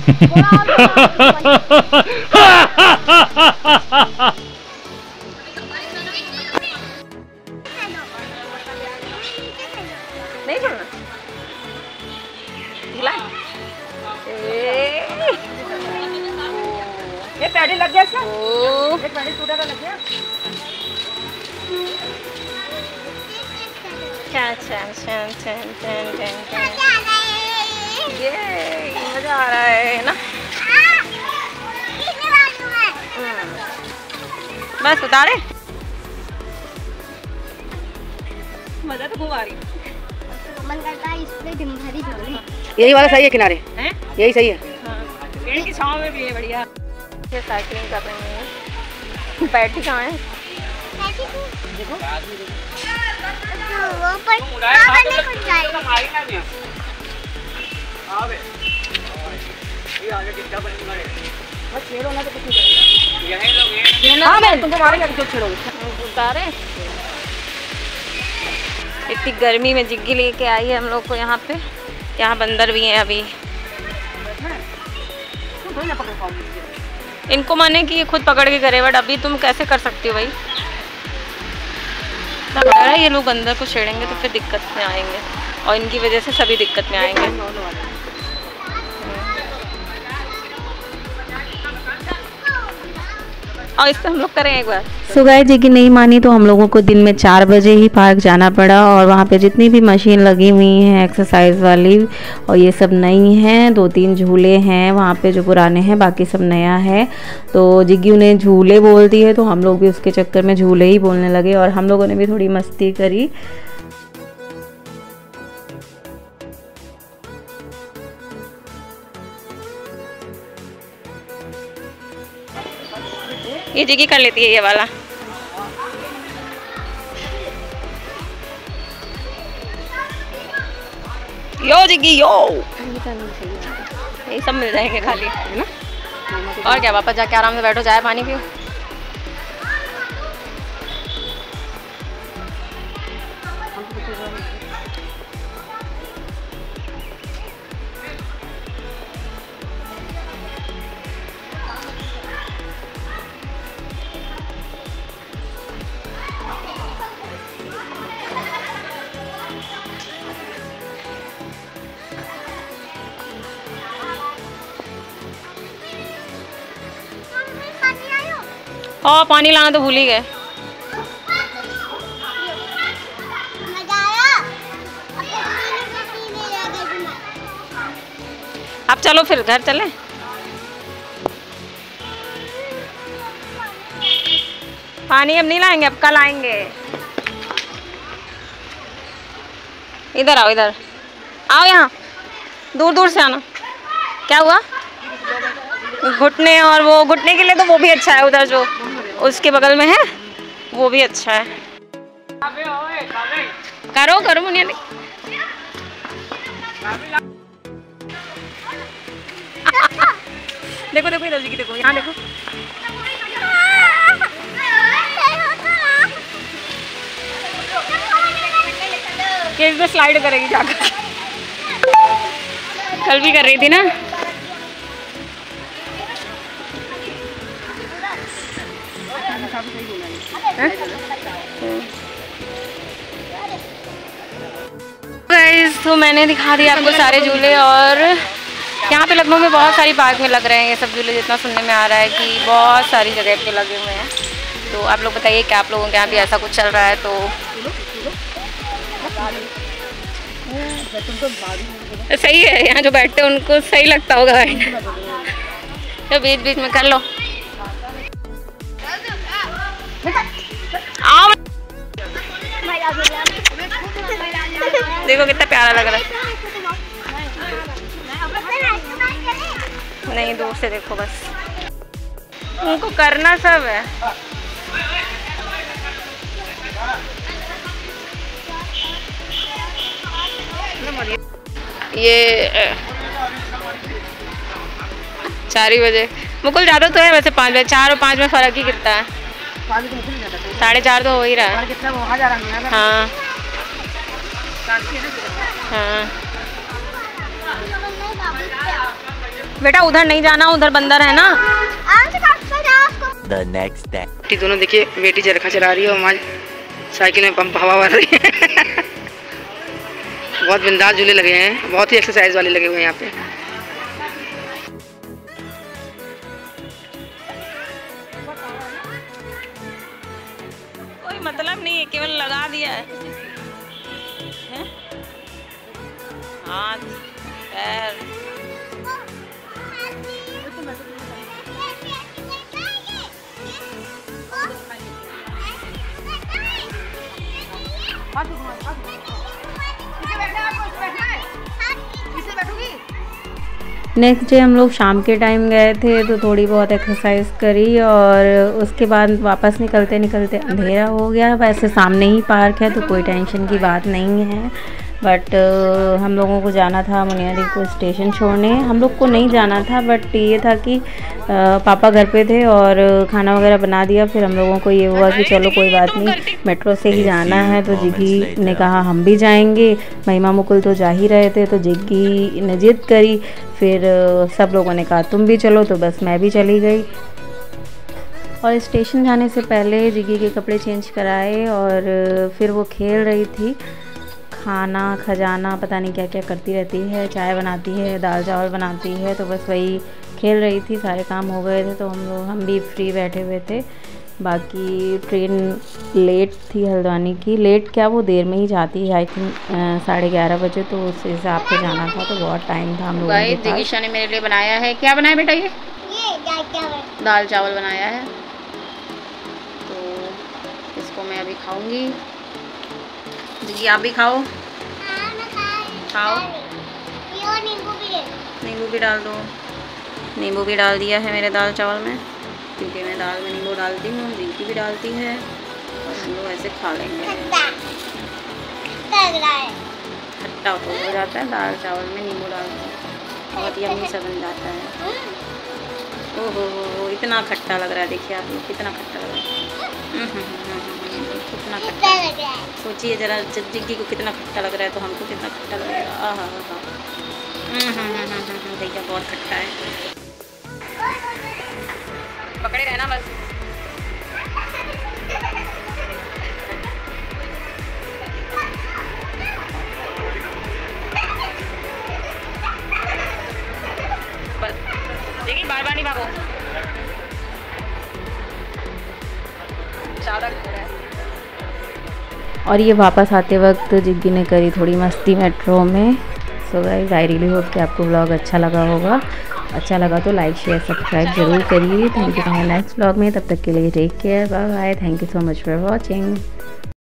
नहीं छोड़ना। ये पैडी लग गया इसका। ये पैडी टूटा तो लग गया। ये मजा आ रहा है ना। बस उतारे। मजा तो खूब आ रही है। मन करता है इस पे दिन भर ही झूले। यही वाला सही है किनारे हैं? यही सही है। पेड़ की छांव में भी है बढ़िया। ये साइकिलिंग कर रहे हैं। बैठी कहाँ है? देखो वो पर नहीं कुछ जाएगा। ये आगे कितना बनेगा रे? बस छेड़ो ना तो कुछ नहीं। यही लोग हैं। हां मैं तुमको मारेंगे तो छेड़ोगे। उतारे। इतनी गर्मी में जिग्गी लेके आई है हम लोग को यहाँ पे। यहाँ बंदर भी हैं अभी। इनको माने कि ये खुद पकड़ के करे, बट अभी तुम कैसे कर सकती हो भाई? लग रहा है ये लोग अंदर को छेड़ेंगे तो फिर दिक्कत में आएंगे, और इनकी वजह से सभी दिक्कत में आएंगे। और इस पर हम लोग करें एक बार। सो गाइस जी की नहीं मानी तो हम लोगों को दिन में 4 बजे ही पार्क जाना पड़ा, और वहाँ पे जितनी भी मशीन लगी हुई हैं एक्सरसाइज वाली और ये सब नई हैं। 2-3 झूले हैं वहाँ पे जो पुराने हैं, बाकी सब नया है। तो जिग्गी उन्हें झूले बोलती है तो हम लोग भी उसके चक्कर में झूले ही बोलने लगे, और हम लोगों ने भी थोड़ी मस्ती करी। ये जिग्गी कर लेती है ये वाला। यो जिग्गी यो। यही सब मिल जाएंगे खाली, है ना? और क्या, वापस जाके आराम से बैठो, चाय पानी पियो। और पानी लाना तो भूल ही गए। अब चलो फिर घर चले। पानी अब नहीं लाएंगे, अब कल आएंगे। इधर आओ, इधर आओ, यहाँ दूर दूर से आना। क्या हुआ? घुटने, और वो घुटने के लिए तो वो भी अच्छा है, उधर जो उसके बगल में है वो भी अच्छा है। करो करो मुनिया। देखो देखो इधर की, देखो यहाँ देखो। केक में स्लाइड करेगी जाकर। कल भी कर रही थी ना। गाइस तो मैंने दिखा दिया आपको सारे झूले, और यहाँ पे लखनऊ में बहुत सारी पार्क में लग रहे हैं ये सब झूले। जितना सुनने में आ रहा है कि बहुत सारी जगह पे लगे हुए हैं। तो आप लोग बताइए क्या आप लोगों के यहाँ भी ऐसा कुछ चल रहा है? तो सही है, यहाँ जो बैठते हैं उनको सही लगता होगा। तो बीच बीच में कर लो। आओ, देखो कितना प्यारा लग रहा है। नहीं, दूर से देखो बस, उनको करना सब है। ये 4 बजे मुकुल ज़्यादा तो है वैसे, 5 बजे। 4 और 5 में फ़र्क ही कितना है? 4:30 तो हो ही रहा है। हाँ हाँ बेटा उधर नहीं जाना, उधर बंदर है ना। The next day. दोनों देखिए बेटी चरखा चला रही है और हमारी साइकिल में पंप हवा भर रही है। बहुत बिंदास झूले लगे हैं, बहुत ही एक्सरसाइज वाले लगे हुए हैं यहाँ पे। कोई मतलब नहीं है, केवल लगा दिया है। हाथ पैर नेक्स्ट डे हम लोग शाम के टाइम गए थे तो थोड़ी बहुत एक्सरसाइज करी और उसके बाद वापस निकलते निकलते अंधेरा हो गया। वैसे सामने ही पार्क है तो कोई टेंशन की बात नहीं है, बट हम लोगों को जाना था मुनियारी को स्टेशन छोड़ने। हम लोग को नहीं जाना था, बट ये था कि पापा घर पे थे और खाना वगैरह बना दिया। फिर हम लोगों को ये हुआ कि चलो कोई बात नहीं, मेट्रो से ही जाना है। तो जिग्गी ने कहा हम भी जाएंगे। महिमा मुकुल तो जा ही रहे थे तो जिग्गी ने जिद करी। फिर सब लोगों ने कहा तुम भी चलो, तो बस मैं भी चली गई। और स्टेशन जाने से पहले जिग्गी के कपड़े चेंज कराए और फिर वो खेल रही थी। खाना खजाना पता नहीं क्या क्या करती रहती है, चाय बनाती है, दाल चावल बनाती है, तो बस वही खेल रही थी। सारे काम हो गए थे तो हम भी फ्री बैठे हुए थे। बाकी ट्रेन लेट थी हल्द्वानी की, लेट क्या वो देर में ही जाती है, आई थिंक 11:30 बजे, तो उस हिसाब से जाना था तो बहुत टाइम था हम लोगों के पास। जिगीशा ने मेरे लिए बनाया है, क्या बनाया बेटा? ये दाल चावल बनाया है, तो इसको मैं अभी खाऊंगी। जिगी आप भी खाओ। खाओ, नींबू भी डाल दो। नींबू भी डाल दिया है मेरे दाल चावल में, क्योंकि मैं दाल में नींबू डालती हूँ, जिगी भी डालती है और हम लोग ऐसे खा लेंगे। खट्टा हो जाता है दाल चावल में नींबू डालते हैं, बहुत यम्मी सा बन जाता है। ओहो इतना खट्टा लग रहा है, देखिए आप लोग कितना खट्टा लग रहा है। कितना खट्टा लग रहा है, सोचिए जरा जिग्गी को कितना खट्टा लग रहा है तो हमको कितना खट्टा लगेगा। आहा भैया बहुत खट्टा है। पकड़े रहना बस। बस देखिए बार बार नहीं भागो, ज़्यादा खा रहा है। और ये वापस आते वक्त जिग्गी ने करी थोड़ी मस्ती मेट्रो में। So guys I really hope कि आपको व्लॉग अच्छा लगा होगा। अच्छा लगा तो लाइक शेयर सब्सक्राइब जरूर करिए। Thank you. नेक्स्ट व्लॉग में, तब तक के लिए take care, bye bye. Thank you so much for watching.